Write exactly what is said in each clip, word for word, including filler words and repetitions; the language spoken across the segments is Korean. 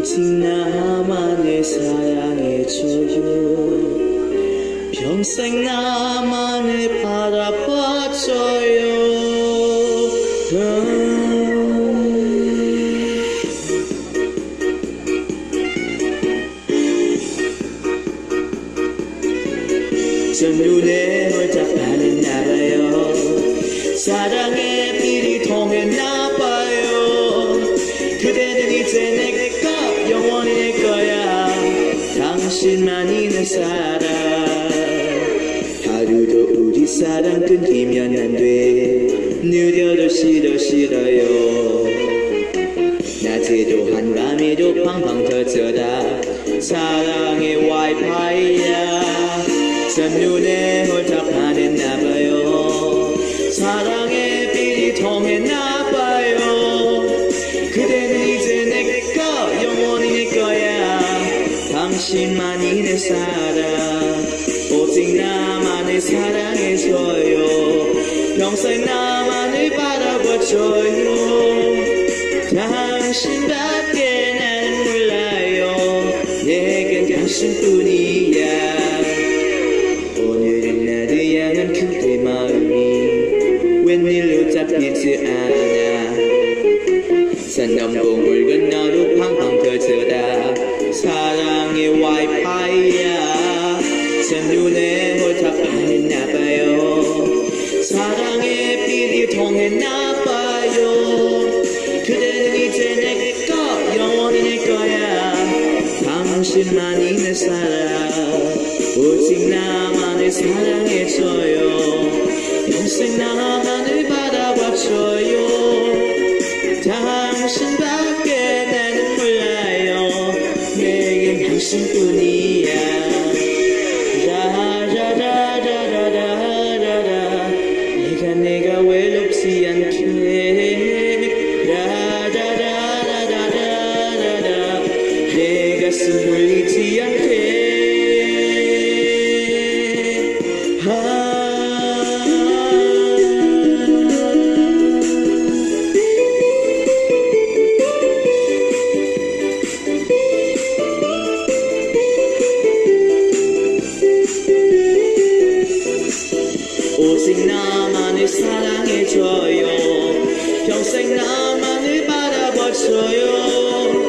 오직 나만을 사랑해줘요. 평생 나만을 바라봐줘요. 저 눈에 홀딱 반했나봐요. 사랑의 빛이 통했나봐요. 그대는 이제 내거 영원히 내 거야. 당신만이 내 사랑. 하루도 우리 사랑 끊기면 안 돼. 느려도 싫어 싫어요. 낮에도 한밤에도 팡팡 터져라. 사랑의 와이파이야. 저 눈에 홀딱 반했나봐요. 사랑의 빛이 통했나봐요. 그대는 이제 내거 영원히 내 거야. 당신만이 내 사랑. 오직 나만을 사랑해줘요. 평생 나만을 바라봐줘요. 당신밖에 나는 몰라요. 내겐 당신뿐이야. 오늘은 나를 향한 그대 마음이 웬일로 잡히지 않아. 산 넘고 물 건너도 팡팡 터져라. 사랑의 와이파이야. 제 눈에 홀딱 반했나봐요. 사랑의 빛이 통했나봐요. 그대는 이제 내거 영원히 내 거야. 당신만이 내 사랑. 오직 나만을 사랑해줘요. 평생 나만을 바라봐줘요. 당신밖에 나는 몰라요. 내겐 당신뿐이야. 라라라라라라라라. 내가 내가 외롭지 않게. 라라라라라라라. 내 가슴 울리지 않게. 오직 나만을 사랑해줘요. 평생 나만을 바라봐줘요.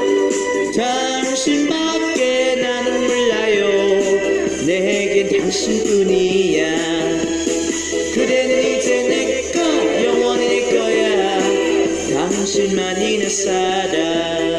당신밖에 나는 몰라요. 내겐 당신뿐이야. 그대는 이제 내거 영원히 내 거야. 당신만이 내 사랑.